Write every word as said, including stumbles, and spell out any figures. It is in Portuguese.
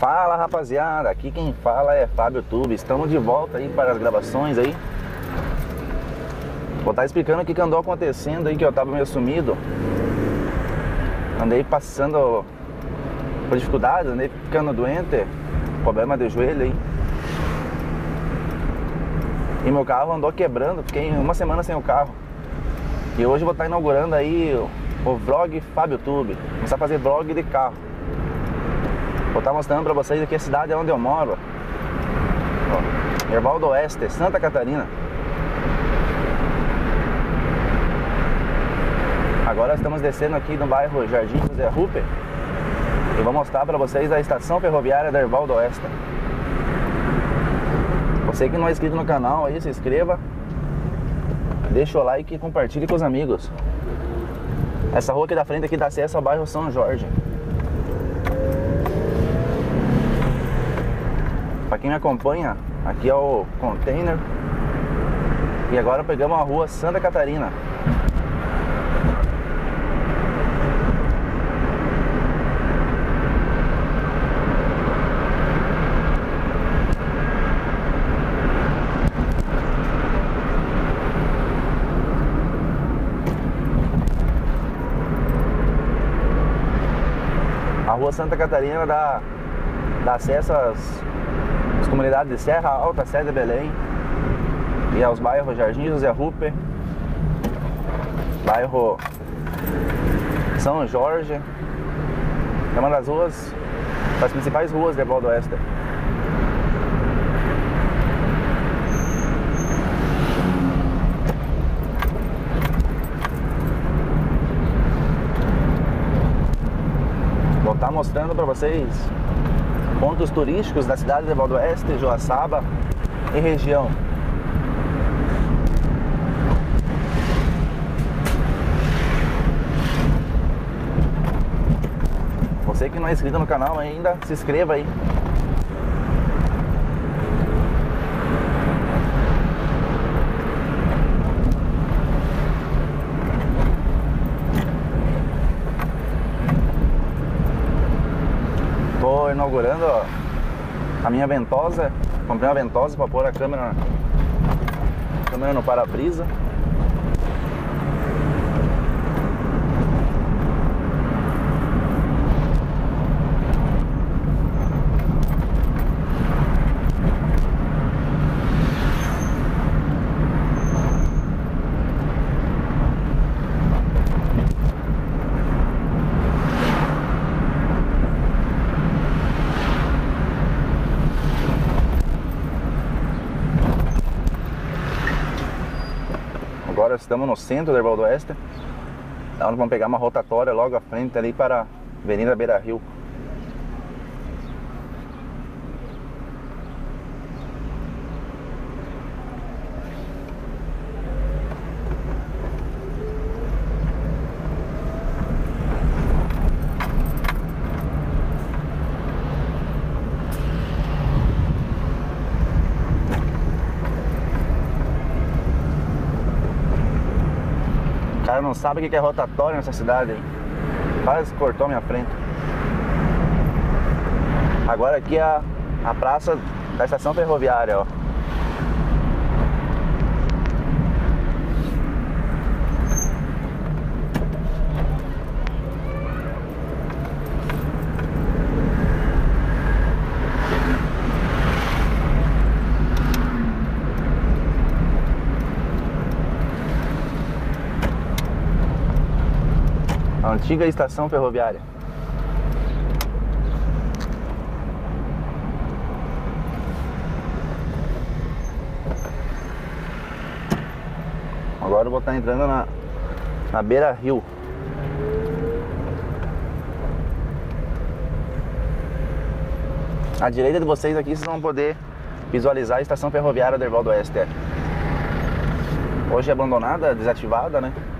Fala rapaziada, aqui quem fala é Fábio Tube. Estamos de volta aí para as gravações aí. Vou estar explicando o que andou acontecendo aí, que eu tava meio sumido. Andei passando por dificuldades, andei ficando doente, problema de joelho aí. E meu carro andou quebrando, fiquei uma semana sem o carro. E hoje eu vou estar inaugurando aí o, o vlog Fábio Tube. Começar a fazer vlog de carro. Vou estar mostrando pra vocês aqui a cidade onde eu moro. Ó, Erval do Oeste, Santa Catarina. Agora estamos descendo aqui no bairro Jardim José Ruppe. E vou mostrar pra vocês a estação ferroviária da Erval do Oeste. Você que não é inscrito no canal aí, se inscreva. Deixa o like e compartilhe com os amigos. Essa rua aqui da frente aqui dá acesso ao bairro São Jorge. Para quem me acompanha, aqui é o container. E agora pegamos a rua Santa Catarina. A rua Santa Catarina dá, dá acesso às, às comunidades de Serra Alta, Serra de Belém e aos bairros Jardim José Ruppe, bairro São Jorge. É uma das ruas, das principais ruas de Erval do Oeste. Vou estar mostrando para vocês pontos turísticos da cidade de Erval do Oeste, Joaçaba e região. Você que não é inscrito no canal ainda, se inscreva aí. Estou inaugurando a minha ventosa. Comprei uma ventosa para pôr a câmera, a câmera no para-brisa. Agora estamos no centro do Erval do Oeste. Então vamos pegar uma rotatória logo à frente ali para a Avenida Beira Rio. O cara não sabe o que é rotatória nessa cidade, hein? Quase cortou minha frente. Agora aqui é a, a praça da estação ferroviária, ó. A antiga estação ferroviária. Agora eu vou estar entrando na, na Beira Rio. À direita de vocês aqui vocês vão poder visualizar a estação ferroviária do Erval do Oeste. Hoje é abandonada, desativada, né?